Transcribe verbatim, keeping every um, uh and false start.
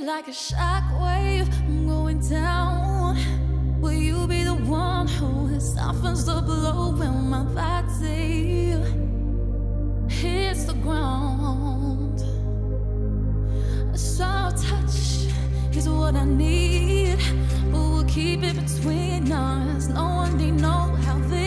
like a shockwave. I'm going down. Will you be the one who softens the blow when my body hits the ground? A soft touch is what I need, but we'll keep it between us. No one need know how this